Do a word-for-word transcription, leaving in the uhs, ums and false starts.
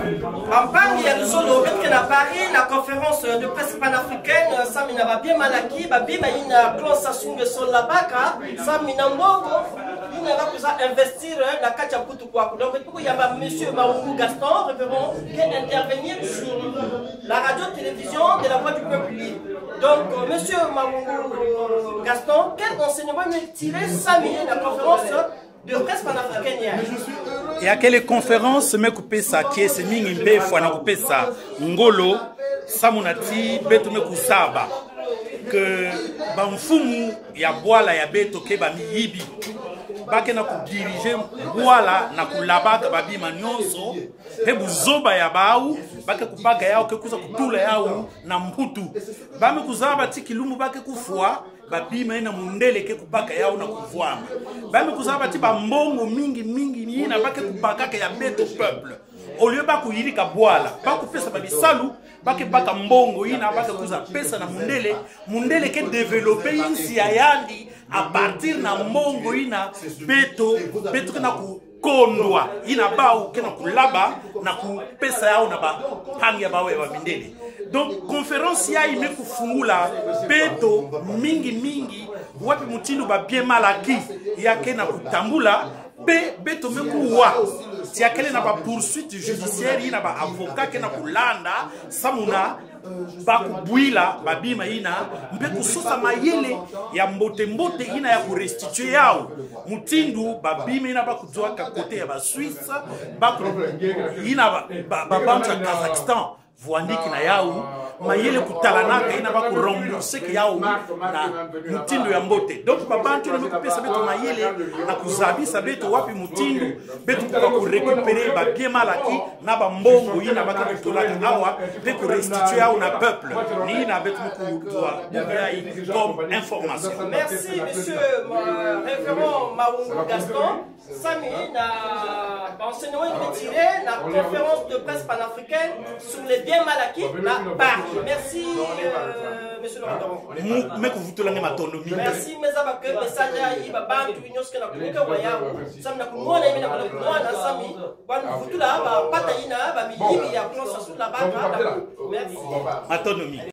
Campagne, il y a le solo qui est à Paris, la conférence de presse panafricaine, ça m'a bien malaki, babi ma ina clause sur sur la baka, ça m'a mbongo, il n'a pas investir dans kacha kutu kwa. Donc il y a monsieur Maoungou Gaston, révérend, qui est intervenir sur la radio-télévision de la voix du peuple libre. Donc monsieur Maoungou Gaston, quel enseignement me tirer ça milliers de la conférence de presse panafricaine? Et à quelle conférence me couper ça qui est mingi mbe fwana couper ça ngolo samunati betu me kusaba que bamfumu ya bwala ya beto ke ba miyibi bake na ku diriger bwala na kulabaka babima nyonso he buzoba ya bau bake kubaga yao ke kuza kutula yao na mputu bame kuzaba tikilumbu bake kufua babima ina mundele ke kubaka yao na kuvwama bame kuzaba ti bambongo mingi mingi yina bake kubaka ke ya beto peuple au lieu baku yirika bwala baku pesa babisalu bake baka mbongo yina bake kuza pesa na mundele mundele ke développer insi ayandi à partir na mbongo yina beto beto ke na ku kondwa ina bau ke na kulaba na ku pesa yao na ba hangi ya bawe wa mindele. Donc conférence ya ime kufungula beto mingi mingi wapi mutindo ba bien malaki yake na kutambula be beto mekuwa si akele na ba poursuite judiciaire ina ba avocat ke na kulanda samuna bakubwila babima ina mpe kususa mayele ya mbote mbote ina ya kurestituer yao mutindu babima ina bakudzoa ka kote ya ba Suisse baku ina babamcha Kazakhstan voandiki na yao mayele kutalanaka ina baku rembourser ke yao na mutindu ya mbote. Donc babantu na mekupesa beto mayele na kuzabisa beto wapi mutindu beto kwa ku récupérer ba bien malaki na ba mbongo ina baka kutolaka awa pe ku restituer yao na peuple ni ina beto ku doa comme information. Merci monsieur révérend Maoungou Gaston. Sami na enseignement retiré la conférence de presse panafricaine sur les biens mal acquis na Paris. Merci euh, monsieur le Président. Mais que vous te l'avez autonomie. Merci mes amis, message yi ba bantu nyoske na kuka wayao. Sami na kumona imi na kumona sami. Bwana futu la ba pata ina ba miyibi ya klonsa sur la baka. Merci. Autonomie.